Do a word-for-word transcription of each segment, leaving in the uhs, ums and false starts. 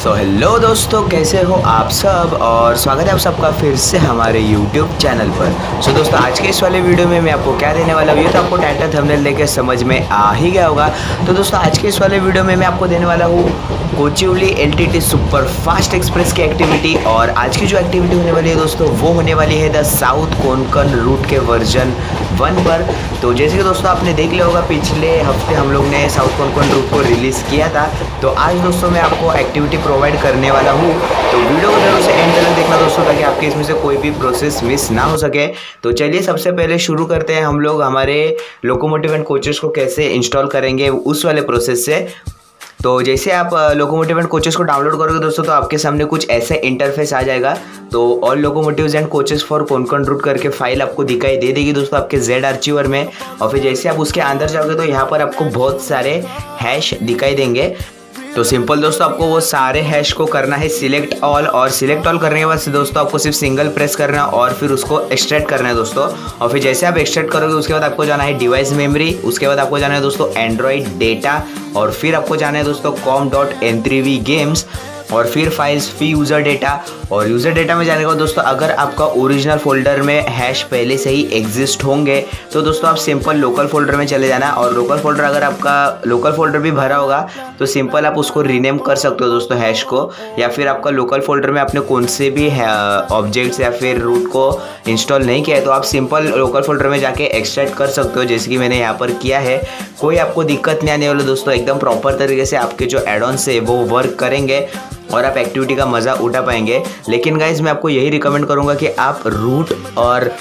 So hello दोस्तों, कैसे हो आप सब और स्वागत है आप सबका फिर से हमारे यूट्यूब चैनल पर। सो so, दोस्तों आज के इस वाले वीडियो में मैं आपको क्या देने वाला हूँ ये तो आपको टाइटल थंबनेल देख के समझ में आ ही गया होगा। तो दोस्तों आज के इस वाले वीडियो में मैं आपको देने वाला हूँ Kochuveli LTT super fast express activity एक्टिविटी। और आज की जो एक्टिविटी होने वाली है दोस्तों वो होने वाली है द साउथ कोंकण रूट के वर्जन वन पर। तो जैसे कि दोस्तों आपने देख लिया होगा पिछले हफ्ते हम लोग ने साउथ कोंकण रूट को रिलीज़ किया था। तो आज दोस्तों मैं आपको एक्टिविटी प्रोवाइड करने वाला हूँ, तो वीडियो को जरूर से एंड तक देखना दोस्तों ताकि आपके इसमें से कोई भी प्रोसेस मिस ना हो सके। तो चलिए सबसे पहले शुरू करते हैं हम लोग हमारे लोकोमोटिव एंड कोचेस को कैसे इंस्टॉल करेंगे उस वाले प्रोसेस से। तो जैसे आप लोकोमोटिव एंड कोचेस को डाउनलोड करोगे दोस्तों तो आपके सामने कुछ ऐसे इंटरफेस आ जाएगा। तो all locomotives and coaches for Konkan route करके फाइल आपको दिखाई दे देगी दोस्तों आपके जेड आर्चिवर में। और फिर जैसे आप उसके अंदर जाओगे तो यहाँ पर आपको बहुत सारे हैश दिखाई देंगे। तो सिंपल दोस्तों आपको वो सारे हैश को करना है सिलेक्ट ऑल, और सिलेक्ट ऑल करने के बाद से दोस्तों आपको सिर्फ सिंगल प्रेस करना है और फिर उसको एक्सट्रैक्ट करना है दोस्तों। और फिर जैसे आप एक्सट्रैक्ट करोगे उसके बाद आपको जाना है डिवाइस मेमोरी, उसके बाद आपको जाना है दोस्तों एंड्रॉइड डेटा, और फिर आपको जाना है दोस्तों com dot N three V games, और फिर फाइल्स फी यूज़र डेटा। और यूज़र डेटा में जाने के बाद दोस्तों अगर आपका ओरिजिनल फोल्डर में हैश पहले से ही एग्जिस्ट होंगे तो दोस्तों आप सिंपल लोकल फोल्डर में चले जाना। और लोकल फोल्डर अगर आपका लोकल फोल्डर भी भरा होगा तो सिंपल आप उसको रीनेम कर सकते हो दोस्तों हैश को, या फिर आपका लोकल फोल्डर में आपने कौन से भी ऑब्जेक्ट्स या फिर रूट को इंस्टॉल नहीं किया है तो आप सिंपल लोकल फोल्डर में जाके एक्सट्रैक्ट कर सकते हो जैसे कि मैंने यहाँ पर किया है। कोई आपको दिक्कत नहीं आने वाली दोस्तों, एकदम प्रॉपर तरीके से आपके जो एडॉन्स है वो वर्क करेंगे और आप एक्टिविटी का मज़ा उठा पाएंगे। लेकिन गाइज मैं आपको यही रिकमेंड करूँगा कि आप रूट और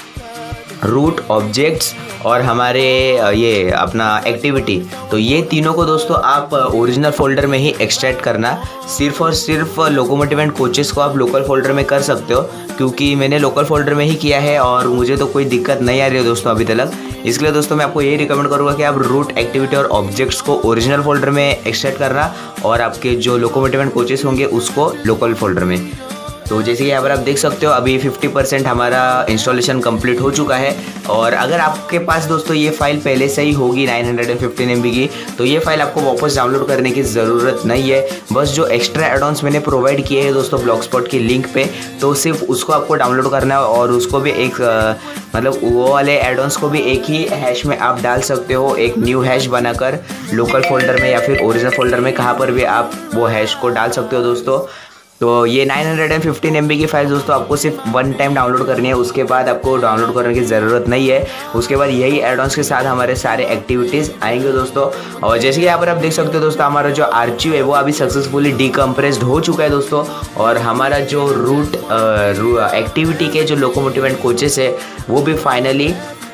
रूट ऑब्जेक्ट्स और हमारे ये अपना एक्टिविटी, तो ये तीनों को दोस्तों आप ओरिजिनल फोल्डर में ही एक्सट्रैक्ट करना। सिर्फ और सिर्फ लोकोमोटिव एंड कोचेस को आप लोकल फोल्डर में कर सकते हो, क्योंकि मैंने लोकल फोल्डर में ही किया है और मुझे तो कोई दिक्कत नहीं आ रही है दोस्तों अभी तक। इसलिए दोस्तों मैं आपको यही रिकमेंड करूँगा कि आप रूट एक्टिविटी और ऑब्जेक्ट्स को ओरिजिनल फोल्डर में एक्सट्रैक्ट करना और आपके जो लोकोमोटिव एंड कोचेस होंगे उसको लोकल फोल्डर में। तो जैसे कि यहाँ पर आप देख सकते हो अभी फिफ्टी परसेंट हमारा इंस्टॉलेशन कंप्लीट हो चुका है। और अगर आपके पास दोस्तों ये फाइल पहले से ही होगी नाइन हंड्रेड फिफ्टीन एम बी की तो ये फाइल आपको वापस डाउनलोड करने की ज़रूरत नहीं है। बस जो एक्स्ट्रा एडॉन्स मैंने प्रोवाइड किए हैं दोस्तों ब्लॉगस्पॉट की लिंक पे, तो सिर्फ उसको आपको डाउनलोड करना है और उसको भी एक आ, मतलब वो वाले एडॉन्स को भी एक ही हैश में आप डाल सकते हो, एक न्यू हैश बनाकर लोकल फोल्डर में या फिर ओरिजिनल फोल्डर में कहाँ पर भी आप वो हैश को डाल सकते हो दोस्तों। तो ये नाइन हंड्रेड फिफ्टीन एम बी की फाइल दोस्तों आपको सिर्फ वन टाइम डाउनलोड करनी है, उसके बाद आपको डाउनलोड करने की ज़रूरत नहीं है। उसके बाद यही एडॉन्स के साथ हमारे सारे एक्टिविटीज़ आएंगे दोस्तों। और जैसे कि यहाँ पर आप देख सकते हो दोस्तों हमारा जो आर्चिव है वो अभी सक्सेसफुली डीकम्प्रेस्ड हो चुका है दोस्तों। और हमारा जो रूट एक्टिविटी के जो लोकोमोटिव एंड कोचेस है वो भी फाइनली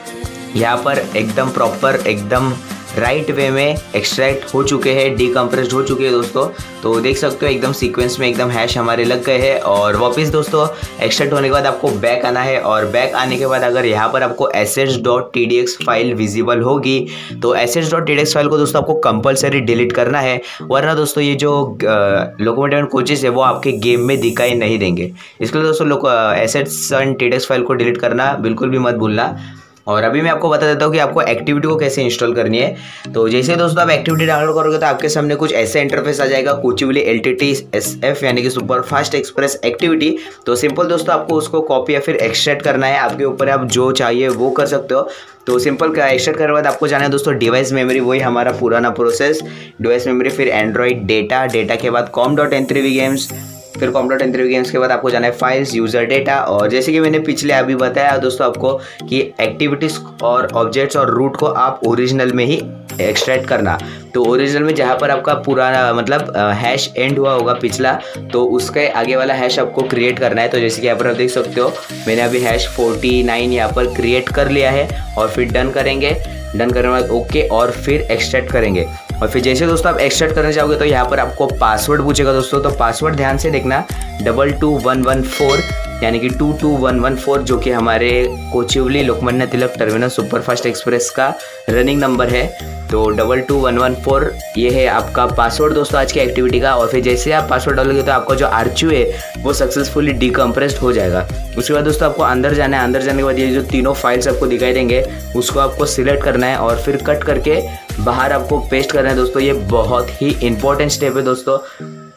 यहाँ पर एकदम प्रॉपर एकदम राइट वे में एक्सट्रैक्ट हो चुके हैं, डीकम्प्रेस्ड हो चुके हैं दोस्तों। तो देख सकते हो एकदम सीक्वेंस में एकदम हैश हमारे लग गए हैं। और वापस दोस्तों एक्सट्रैक्ट होने के बाद आपको बैक आना है, और बैक आने के बाद अगर यहाँ पर आपको assets dot T D X file visible होगी तो assets dot T D X file को दोस्तों आपको कंपलसरी डिलीट करना है, वरना दोस्तों ये जो लोकोमोटिव एंड कोचेस है वो आपके गेम में दिखाई नहीं देंगे। इसके लिए दोस्तों लोग assets and T D X file को डिलीट करना बिल्कुल भी मत भूलना। और अभी मैं आपको बता देता हूँ कि आपको एक्टिविटी को कैसे इंस्टॉल करनी है। तो जैसे दोस्तों आप एक्टिविटी डाउनलोड करोगे तो आपके सामने कुछ ऐसे इंटरफेस आ जाएगा, कोचिवली एलटीटी एस एफ यानी कि सुपर फास्ट एक्सप्रेस एक्टिविटी। तो सिंपल दोस्तों आपको उसको कॉपी या फिर एक्सट्रैक्ट करना है, आपके ऊपर आप जो चाहिए वो कर सकते हो। तो सिंपल एक्सट्रैक्ट करने के बाद आपको जाना है दोस्तों डिवाइस मेमोरी, वही हमारा पुराना प्रोसेस, डिवाइस मेमोरी फिर एंड्रॉइड डेटा, डेटा के बाद com dot N three V games, फिर com dot N three V games के बाद आपको जाना है फाइल्स यूज़र डेटा। और जैसे कि मैंने पिछले अभी बताया दोस्तों आपको कि एक्टिविटीज़ और ऑब्जेक्ट्स और रूट को आप ओरिजिनल में ही एक्सट्रैक्ट करना। तो ओरिजिनल में जहाँ पर आपका पुराना मतलब हैश एंड हुआ होगा पिछला, तो उसके आगे वाला हैश आपको क्रिएट करना है। तो जैसे कि यहाँ पर आप देख सकते हो मैंने अभी हैश फोर्टी नाइन यहाँ पर क्रिएट कर लिया है, और फिर डन करेंगे। डन करने के बाद ओके, और फिर एक्सट्रैक्ट करेंगे। और फिर जैसे दोस्तों आप एक्सट्रैक्ट करना चाहोगे तो यहाँ पर आपको पासवर्ड पूछेगा दोस्तों। तो पासवर्ड ध्यान से देखना, double to one one four यानी कि two two one one four जो कि हमारे Kochuveli Lokmanya Tilak terminal superfast express का रनिंग नंबर है। तो डबल टू वन वन फोर ये है आपका पासवर्ड दोस्तों आज की एक्टिविटी का। और फिर जैसे आप पासवर्ड डालोगे तो आपका जो आर्चिव है वो सक्सेसफुली डीकम्प्रेस्ड हो जाएगा। उसके बाद दोस्तों आपको अंदर जाना है, अंदर जाने के बाद ये जो तीनों फाइल्स आपको दिखाई देंगे उसको आपको सिलेक्ट करना है और फिर कट करके बाहर आपको पेस्ट करना है दोस्तों। ये बहुत ही इंपॉर्टेंट स्टेप है दोस्तों।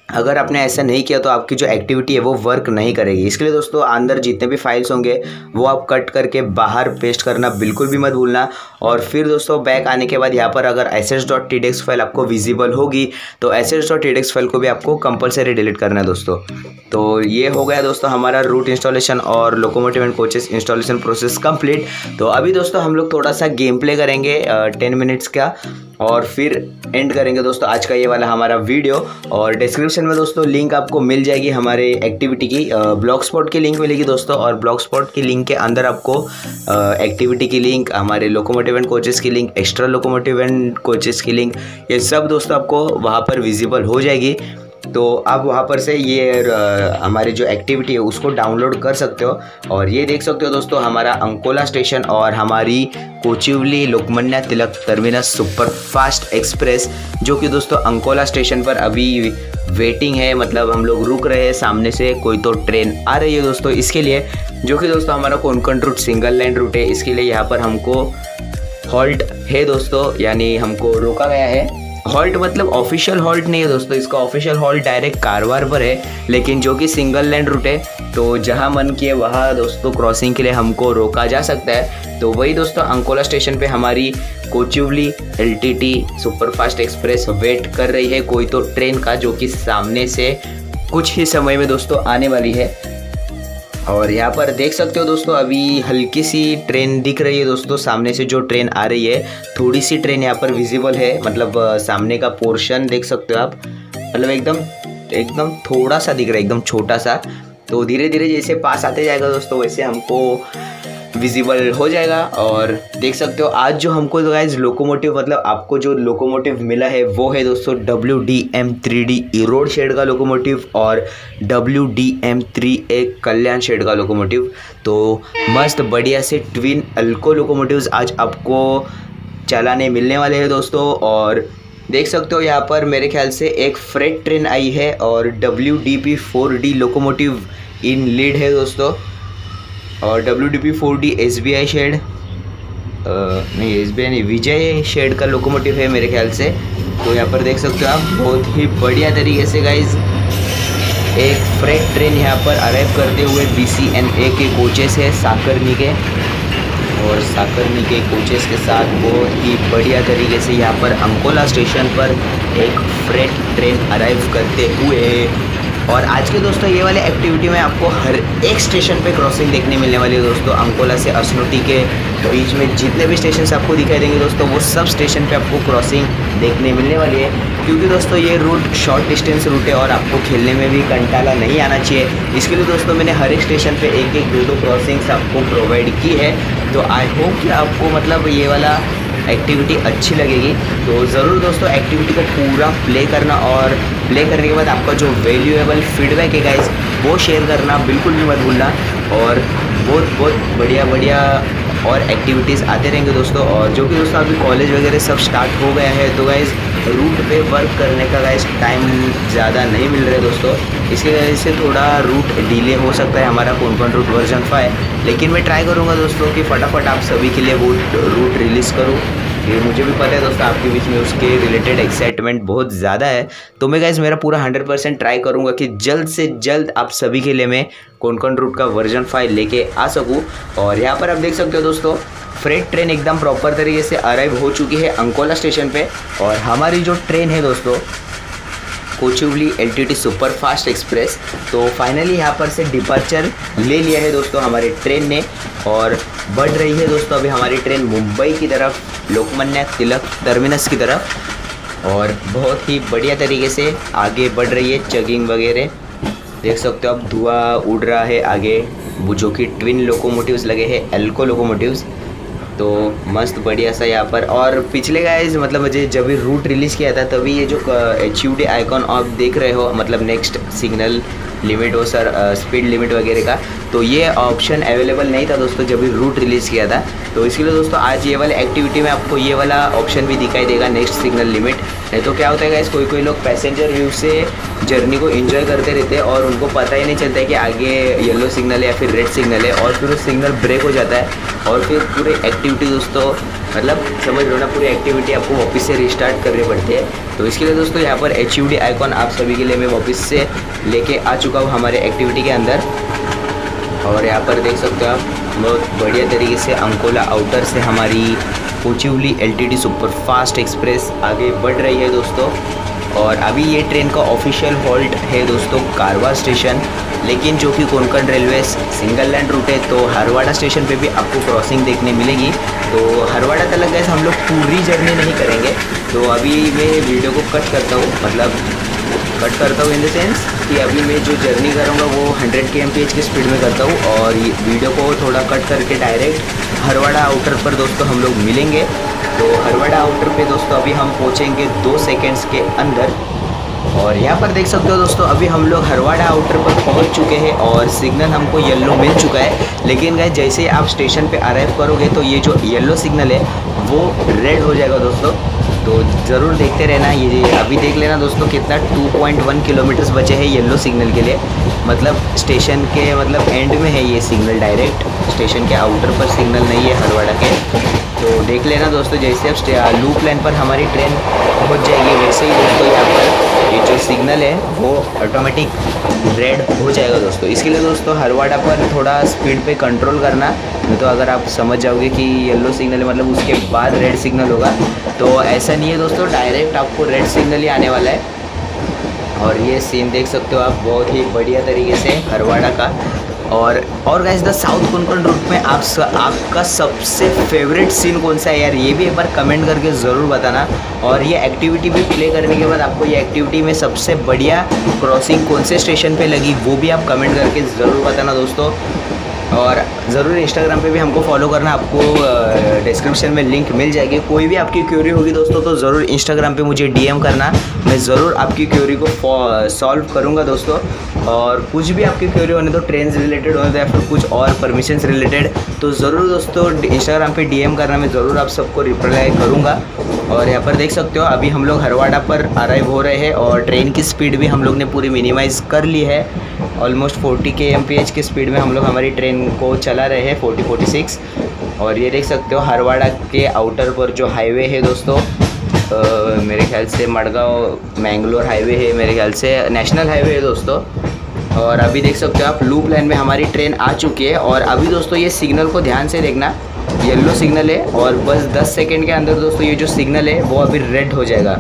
अगर आपने ऐसा नहीं किया तो आपकी जो एक्टिविटी है वो वर्क नहीं करेगी। इसके लिए दोस्तों अंदर जितने भी फाइल्स होंगे वो आप कट करके बाहर पेस्ट करना बिल्कुल भी मत भूलना। और फिर दोस्तों बैक आने के बाद यहाँ पर अगर S S dot T D X file आपको विजिबल होगी तो S S dot T D X file को भी आपको कंपलसरी डिलीट करना है दोस्तों। तो ये हो गया दोस्तों हमारा रूट इंस्टॉलेशन और locomotive and coaches installation process complete. तो अभी दोस्तों हम लोग थोड़ा सा गेम प्ले करेंगे टेन मिनट्स का और फिर एंड करेंगे दोस्तों आज का ये वाला हमारा वीडियो। और डिस्क्रिप्शन में दोस्तों लिंक आपको मिल जाएगी हमारे एक्टिविटी की, ब्लॉग स्पॉट की लिंक मिलेगी दोस्तों। और ब्लॉग स्पॉट की लिंक के अंदर आपको एक्टिविटी की लिंक, हमारे लोकोमोटिव एंड कोचेस की link, extra locomotive and coaches की लिंक, ये सब दोस्तों आपको वहाँ पर विजिबल हो जाएगी। तो आप वहाँ पर से ये हमारी जो एक्टिविटी है उसको डाउनलोड कर सकते हो। और ये देख सकते हो दोस्तों हमारा अंकोला स्टेशन और हमारी Kochuveli Lokmanya Tilak terminus super fast express, जो कि दोस्तों अंकोला स्टेशन पर अभी वेटिंग है, मतलब हम लोग रुक रहे हैं, सामने से कोई तो ट्रेन आ रही है दोस्तों इसके लिए, जो कि दोस्तों हमारा Konkan route single line route है। इसके लिए यहाँ पर हमको हॉल्ट है दोस्तों, यानी हमको रोका गया है। हॉल्ट मतलब ऑफिशियल हॉल्ट नहीं है दोस्तों, इसका ऑफिशियल हॉल्ट डायरेक्ट कारवार पर है, लेकिन जो कि सिंगल लाइन रूट है तो जहां मन किए वहां दोस्तों क्रॉसिंग के लिए हमको रोका जा सकता है। तो वही दोस्तों अंकोला स्टेशन पे हमारी Kochuveli LTT superfast express wait कर रही है कोई तो ट्रेन का, जो कि सामने से कुछ ही समय में दोस्तों आने वाली है। और यहाँ पर देख सकते हो दोस्तों अभी हल्की सी ट्रेन दिख रही है दोस्तों, सामने से जो ट्रेन आ रही है थोड़ी सी ट्रेन यहाँ पर विजिबल है, मतलब सामने का पोर्शन देख सकते हो आप, मतलब एकदम एकदम थोड़ा सा दिख रहा है, एकदम छोटा सा। तो धीरे धीरे जैसे पास आते जाएगा दोस्तों वैसे हमको विजिबल हो जाएगा। और देख सकते हो आज जो हमको तो गाइस लोकोमोटिव, मतलब आपको जो लोकोमोटिव मिला है वो है दोस्तों W D M three D Erode shed का लोकोमोटिव और W D M three A Kalyan shed का लोकोमोटिव। तो मस्त बढ़िया से ट्विन अल्को लोकोमोटिव्स आज आपको चलाने मिलने वाले हैं दोस्तों। और देख सकते हो यहाँ पर मेरे ख्याल से एक फ्रेट ट्रेन आई है और W D P four D locomotive in lead है दोस्तों। और W D P four D S B I shed, नहीं एस बी आई नहीं, विजय शेड का लोकोमोटिव है मेरे ख्याल से। तो यहाँ पर देख सकते हो आप बहुत ही बढ़िया तरीके से गाइज एक फ्रेट ट्रेन यहाँ पर अराइव करते हुए बी सी एन ए के कोचेस है साकरनी के, और साकरनी के कोचेस के साथ बहुत ही बढ़िया तरीके से यहाँ पर अंकोला स्टेशन पर एक फ्रेट ट्रेन अराइव करते हुए। और आज के दोस्तों ये वाले एक्टिविटी में आपको हर एक स्टेशन पे क्रॉसिंग देखने मिलने वाली है दोस्तों। अंकोला से असनोटी के बीच में जितने भी स्टेशन आपको दिखाई देंगे दोस्तों वो सब स्टेशन पे आपको क्रॉसिंग देखने मिलने वाली है, क्योंकि दोस्तों ये रूट शॉर्ट डिस्टेंस रूट है और आपको खेलने में भी कंटाला नहीं आना चाहिए। इसके लिए दोस्तों मैंने हर एक स्टेशन पे एक एक दो दो क्रॉसिंग्स आपको प्रोवाइड की है। तो आई होप कि आपको मतलब ये वाला एक्टिविटी अच्छी लगेगी। तो ज़रूर दोस्तों एक्टिविटी को पूरा प्ले करना और प्ले करने के बाद आपका जो वैल्यूएबल फीडबैक है गाइस वो शेयर करना बिल्कुल भी मत भूलना। और बहुत बहुत बढ़िया बढ़िया और एक्टिविटीज़ आते रहेंगे दोस्तों। और जो कि दोस्तों अभी कॉलेज वगैरह सब स्टार्ट हो गया है तो गाइस रूट पे वर्क करने का गाइस टाइम ज़्यादा नहीं मिल रहा है दोस्तों, इसकी वजह से थोड़ा रूट डिले हो सकता है हमारा कोंकण रूट वर्जन फाइव। लेकिन मैं ट्राई करूँगा दोस्तों कि फटाफट आप सभी के लिए वो रूट रिलीज़ करूँ। ये मुझे भी पता है दोस्तों आपके बीच में उसके रिलेटेड एक्साइटमेंट बहुत ज़्यादा है। तो मैं गाइस मेरा पूरा हंड्रेड परसेंट ट्राई करूँगा कि जल्द से जल्द आप सभी के लिए मैं कोंकण रूट का वर्जन फाइव लेके आ सकूँ। और यहाँ पर आप देख सकते हो दोस्तों फ्रेट ट्रेन एकदम प्रॉपर तरीके से अराइव हो चुकी है अंकोला स्टेशन पे। और हमारी जो ट्रेन है दोस्तों Kochuveli LTT super fast express, तो फाइनली यहाँ पर से डिपार्चर ले लिया है दोस्तों हमारी ट्रेन ने और बढ़ रही है दोस्तों अभी हमारी ट्रेन मुंबई की तरफ, लोकमान्य तिलक टर्मिनस की तरफ। और बहुत ही बढ़िया तरीके से आगे बढ़ रही है, चगिंग वगैरह देख सकते हो आप, धुआं उड़ रहा है आगे, वो जो कि ट्विन लोकोमोटिव्स लगे हैं एल्को लोकोमोटिव्स। तो मस्त बढ़िया सा यहाँ पर। और पिछले गाइस मतलब मुझे जब भी रूट रिलीज़ किया था तभी ये जो एच यू डी आइकॉन आप देख रहे हो, मतलब नेक्स्ट सिग्नल लिमिट हो सर स्पीड लिमिट वगैरह का, तो ये ऑप्शन अवेलेबल नहीं था दोस्तों जब भी रूट रिलीज़ किया था। तो इसके लिए दोस्तों आज ये वाले एक्टिविटी में आपको ये वाला ऑप्शन भी दिखाई देगा, नेक्स्ट सिग्नल लिमिट। नहीं तो क्या होता है गाइस, कोई कोई लोग पैसेंजर व्यू से जर्नी को एंजॉय करते रहते हैं और उनको पता ही नहीं चलता है कि आगे येलो सिग्नल है या फिर रेड सिग्नल है, और फिर वो सिग्नल ब्रेक हो जाता है और फिर पूरी एक्टिविटी दोस्तों मतलब समझ लो ना, पूरी एक्टिविटी आपको वापस से रिस्टार्ट करनी पड़ती है। तो इसके लिए दोस्तों यहाँ पर एच यू डी आइकॉन आप सभी के लिए मैं वापस से लेके आ चुका हूँ हमारे एक्टिविटी के अंदर। और यहाँ पर देख सकते हो आप बहुत बढ़िया तरीके से अंकोला आउटर से हमारी Kochuveli L T T superfast express आगे बढ़ रही है दोस्तों। और अभी ये ट्रेन का ऑफिशियल हॉल्ट है दोस्तों कारवा स्टेशन, लेकिन जो कि Konkan railway single line route है तो हरवाड़ा स्टेशन पे भी आपको क्रॉसिंग देखने मिलेगी। तो हरवाड़ा तक गए हम लोग पूरी जर्नी नहीं करेंगे, तो अभी मैं वीडियो को कट करता हूँ, मतलब कट करता हूँ इन द सेंस कि अभी मैं जो जर्नी करूँगा वो hundred K M P H की स्पीड में करता हूँ, और ये वीडियो को थोड़ा कट करके डायरेक्ट हरवाड़ा आउटर पर दोस्तों हम लोग मिलेंगे। तो हरवाड़ा आउटर पे दोस्तों अभी हम पहुँचेंगे दो सेकेंड्स के अंदर। और यहाँ पर देख सकते हो दोस्तों अभी हम लोग हरवाड़ा आउटर पर पहुँच चुके हैं और सिग्नल हमको येलो मिल चुका है। लेकिन गाइस जैसे आप स्टेशन पे अराइव करोगे तो ये जो येलो सिग्नल है वो रेड हो जाएगा दोस्तों। तो ज़रूर देखते रहना, ये अभी देख लेना दोस्तों कितना टू पॉइंट वन किलोमीटर्स बचे हैं येलो सिग्नल के लिए, मतलब स्टेशन के मतलब एंड में है ये सिग्नल, डायरेक्ट स्टेशन के आउटर पर सिग्नल नहीं है हरवाड़ा के। तो देख लेना दोस्तों जैसे अब लूप लाइन पर हमारी ट्रेन पहुंच जाएगी वैसे ही दोस्तों यहाँ पर ये जो सिग्नल है वो ऑटोमेटिक रेड हो जाएगा दोस्तों। इसके लिए दोस्तों हरवाड़ा पर थोड़ा स्पीड पे कंट्रोल करना, नहीं तो अगर आप समझ जाओगे कि येलो सिग्नल है मतलब उसके बाद रेड सिग्नल होगा, तो ऐसा नहीं है दोस्तों, डायरेक्ट आपको रेड सिग्नल ही आने वाला है। और ये सीन देख सकते हो आप बहुत ही बढ़िया तरीके से हरवाड़ा का। और और guys the south Konkan route में आप स, आपका सबसे फेवरेट सीन कौन सा है यार, ये भी एक बार कमेंट करके ज़रूर बताना। और ये एक्टिविटी भी प्ले करने के बाद आपको ये एक्टिविटी में सबसे बढ़िया क्रॉसिंग कौन से स्टेशन पे लगी वो भी आप कमेंट करके ज़रूर बताना दोस्तों। और ज़रूर इंस्टाग्राम पे भी हमको फॉलो करना, आपको डिस्क्रिप्शन में लिंक मिल जाएगी। कोई भी आपकी क्वेरी होगी दोस्तों तो ज़रूर इंस्टाग्राम पे मुझे डीएम करना, मैं ज़रूर आपकी क्वेरी को सॉल्व करूँगा दोस्तों। और कुछ भी आपकी क्वेरी होने तो ट्रेन से रिलेटेड होने तो या फिर कुछ और परमिशन से रिलेटेड, तो ज़रूर दोस्तों इंस्टाग्राम पे डीएम करना, मैं ज़रूर आप सबको रिप्लाई करूँगा। और यहाँ पर देख सकते हो अभी हम लोग हरवाड़ा पर अराइव हो रहे हैं और ट्रेन की स्पीड भी हम लोग ने पूरी मिनिमाइज़ कर ली है। Almost forty K M P H की स्पीड में हम लोग हमारी ट्रेन को चला रहे हैं, फोर्टी फोर्टी सिक्स। और ये देख सकते हो हरवाड़ा के आउटर पर जो हाईवे है दोस्तों, आ, मेरे ख्याल से मडगांव मैंगलोर हाईवे है, मेरे ख्याल से नेशनल हाईवे है दोस्तों। और अभी देख सकते हो आप लूप लाइन में हमारी ट्रेन आ चुकी है। और अभी दोस्तों ये सिग्नल को ध्यान से देखना, येलो सिग्नल है और बस दस सेकेंड के अंदर दोस्तों ये जो सिग्नल है वो अभी रेड हो जाएगा।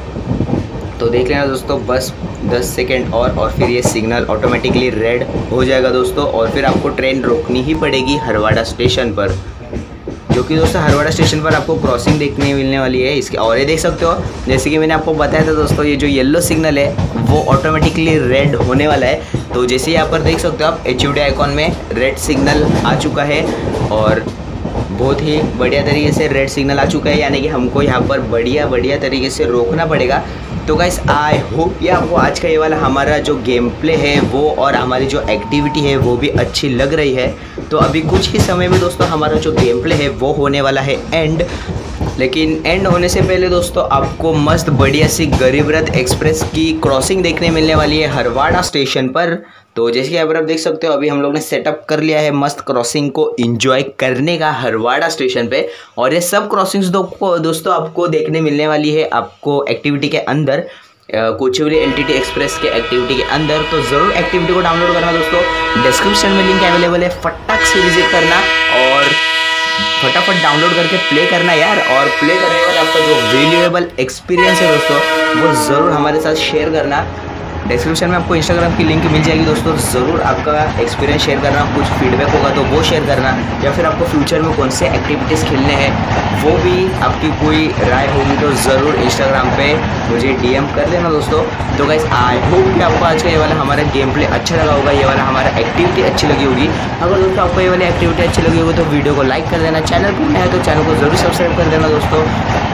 तो देख लेना दोस्तों बस दस सेकेंड और और फिर ये सिग्नल ऑटोमेटिकली रेड हो जाएगा दोस्तों। और फिर आपको ट्रेन रोकनी ही पड़ेगी हरवाड़ा स्टेशन पर, जो कि दोस्तों हरवाड़ा स्टेशन पर आपको क्रॉसिंग देखने मिलने वाली है इसके। और ये देख सकते हो जैसे कि मैंने आपको बताया था दोस्तों, ये जो येलो सिग्नल है वो ऑटोमेटिकली रेड होने वाला है। तो जैसे यहाँ पर देख सकते हो आप एच यू डी आइकॉन में रेड सिग्नल आ चुका है और बहुत ही बढ़िया तरीके से रेड सिग्नल आ चुका है, यानी कि हमको यहाँ पर बढ़िया बढ़िया तरीके से रोकना पड़ेगा। तो गाइस आई होप ये आपको आज का ये वाला हमारा जो गेम प्ले है वो और हमारी जो एक्टिविटी है वो भी अच्छी लग रही है। तो अभी कुछ ही समय में दोस्तों हमारा जो गेम प्ले है वो होने वाला है एंड। लेकिन एंड होने से पहले दोस्तों आपको मस्त बढ़िया सी गरीब रथ एक्सप्रेस की क्रॉसिंग देखने मिलने वाली है हरवाड़ा स्टेशन पर। तो जैसे कि यहाँ पर आप देख सकते हो अभी हम लोग ने सेटअप कर लिया है मस्त क्रॉसिंग को एंजॉय करने का हरवाड़ा स्टेशन पे। और ये सब क्रॉसिंग्स दो, दोस्तों आपको देखने मिलने वाली है आपको एक्टिविटी के अंदर, Kochuveli L T T express के एक्टिविटी के अंदर। तो ज़रूर एक्टिविटी को डाउनलोड करना दोस्तों, डिस्क्रिप्शन में लिंक अवेलेबल है, फटाक से विजिट करना और फटाफट डाउनलोड करके प्ले करना यार। और प्ले करने के बाद आपका जो वैल्यूएबल एक्सपीरियंस है दोस्तों वो ज़रूर हमारे साथ शेयर करना। डिस्क्रिप्शन में आपको इंस्टाग्राम की लिंक मिल जाएगी दोस्तों, ज़रूर आपका एक्सपीरियंस शेयर करना, कुछ फीडबैक होगा तो वो शेयर करना, या फिर आपको फ्यूचर में कौन से एक्टिविटीज़ खेलने हैं वो भी आपकी कोई राय होगी तो ज़रूर इंस्टाग्राम पे मुझे डीएम कर देना दोस्तों। तो गाइस आई होप कि आपको आज का ये वाला हमारा गेम प्ले अच्छा लगा होगा, ये वाला हमारा एक्टिविटी अच्छी लगी होगी। अगर दोस्तों आपको ये वाली एक्टिविटी अच्छी लगी होगी तो वीडियो को लाइक कर देना, चैनल पर नया है तो चैनल को ज़रूर सब्सक्राइब कर देना दोस्तों।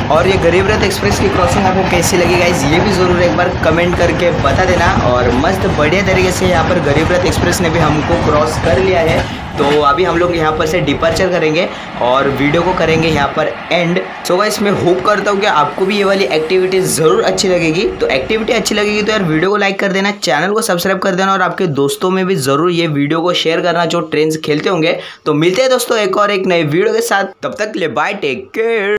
और ये गरीब रथ एक्सप्रेस की क्रॉसिंग आपको कैसी लगी गाइस, ये भी ज़रूर एक बार कमेंट करके बता देना। और मस्त बढ़िया तरीके से यहाँ पर गरीब रथ एक्सप्रेस ने भी हमको क्रॉस कर लिया है। तो अभी हम लोग यहाँ पर से डिपार्चर करेंगे और वीडियो को करेंगे यहाँ पर एंड। सो गाइस मैं होप करता हूँ कि आपको भी ये वाली एक्टिविटी ज़रूर अच्छी लगेगी। तो एक्टिविटी अच्छी लगेगी तो यार वीडियो को लाइक कर देना, चैनल को सब्सक्राइब कर देना और आपके दोस्तों में भी ज़रूर ये वीडियो को शेयर करना जो ट्रेन्स खेलते होंगे। तो मिलते हैं दोस्तों एक और एक नए वीडियो के साथ, तब तक के लिए बाय, टेक केयर।